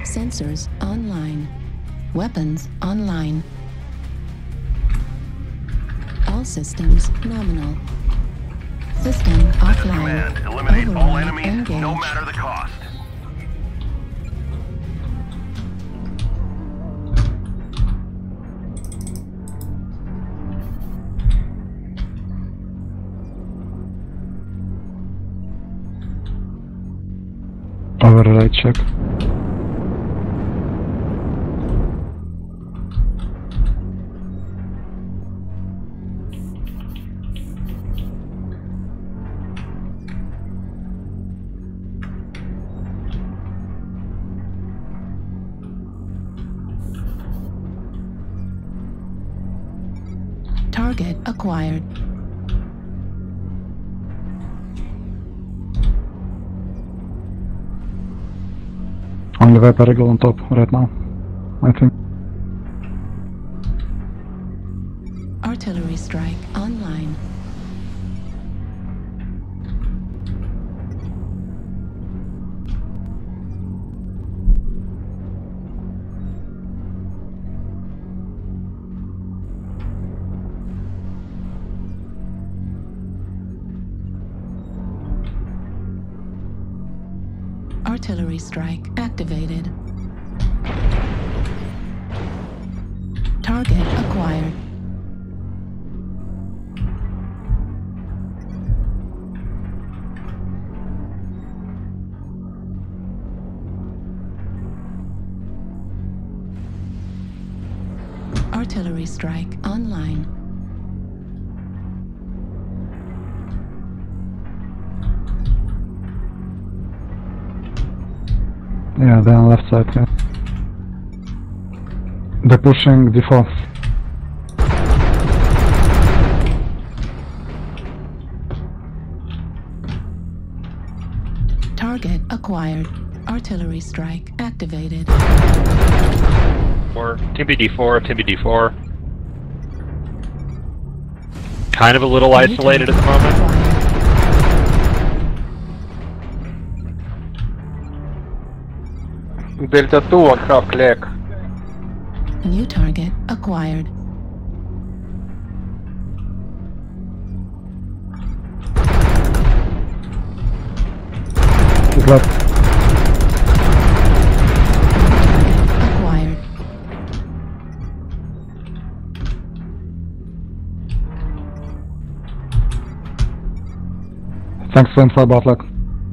Sensors online. Weapons online. All systems nominal. System offline. Command, eliminate all Override enemies, engaged. no matter the cost. Override check. Target acquired. Only Viper Eagle on top right now, I think. Artillery strike online. Artillery strike activated. Target acquired. Artillery strike online. Yeah, they're on left side, yeah. They're pushing D4. Target acquired. Artillery strike activated. TBD4, TBD4. Kind of a little isolated at the moment. Delta 2 on half leg. New target acquired. He's left. Acquired. Thanks for info about luck.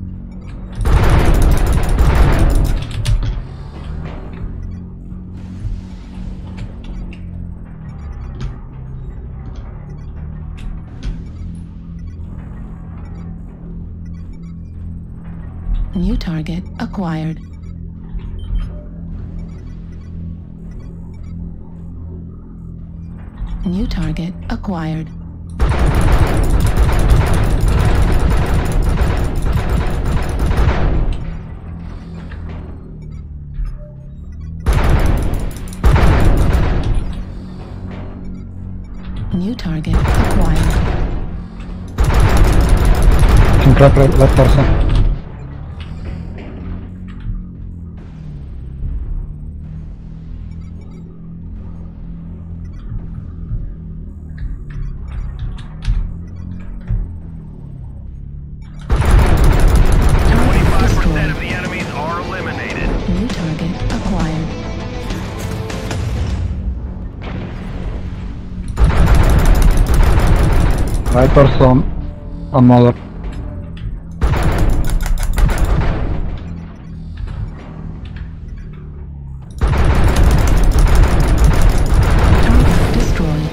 New target acquired. New target acquired. New target acquired. Team trap left person. Right person on Mother. Target destroyed.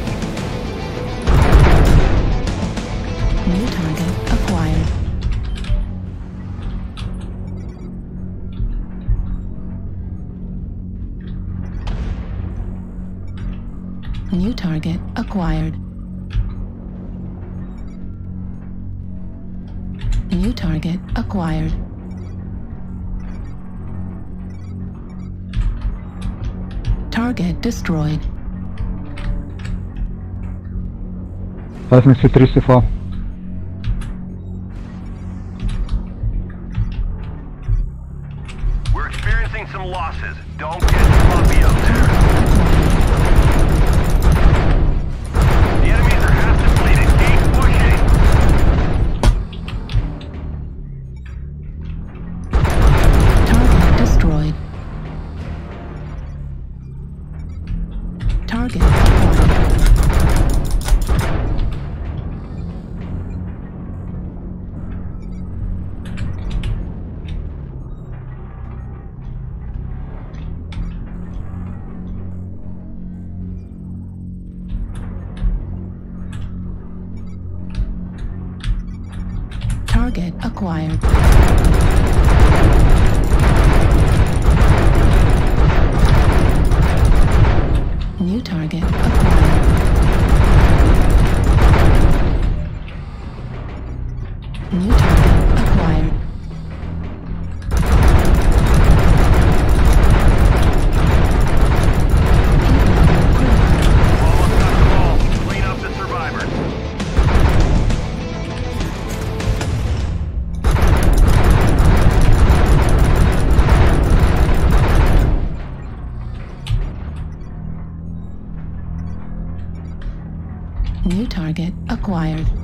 New target acquired. New target acquired. New target acquired. Target destroyed. 5 3 C4. We're experiencing some losses. Don't get sloppy up there. The enemies are half depleted. Keep pushing. Target destroyed. Target acquired. Target acquired. New target acquired. New target acquired. Almost got them all. Clean up the survivors. New target acquired.